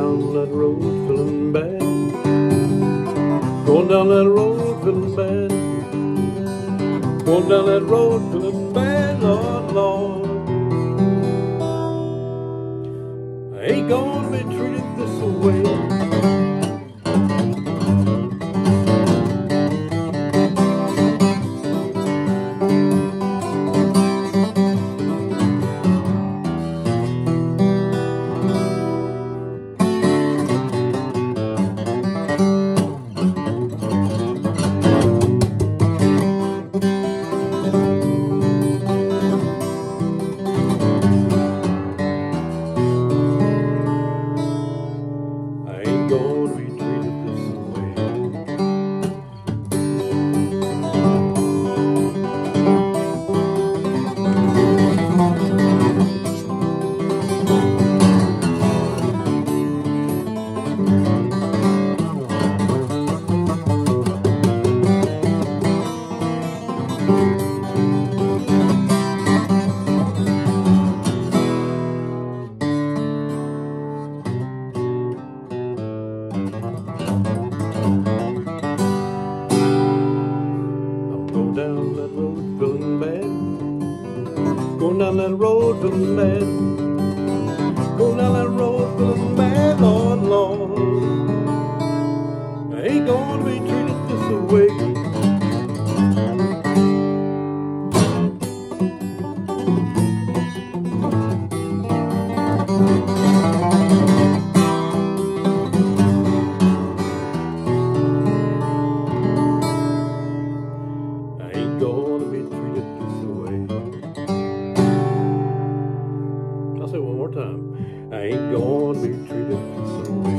down that road feeling bad. Going down that road feeling bad. Going down that road feeling bad, Lord, Lord. I ain't gonna be treated this way. Gonna be treated this way. Down that road feeling bad. Going down that road feeling bad. Going down that road feeling bad, Lord, Lord. I ain't gonna be treated this way. Gonna be treated this way. I'll say it one more time. I ain't gonna be treated this way.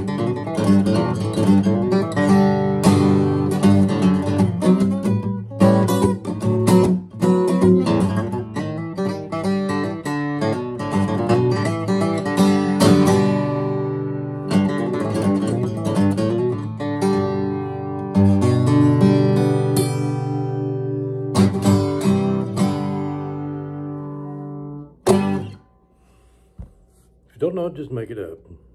If you don't know it, just make it up.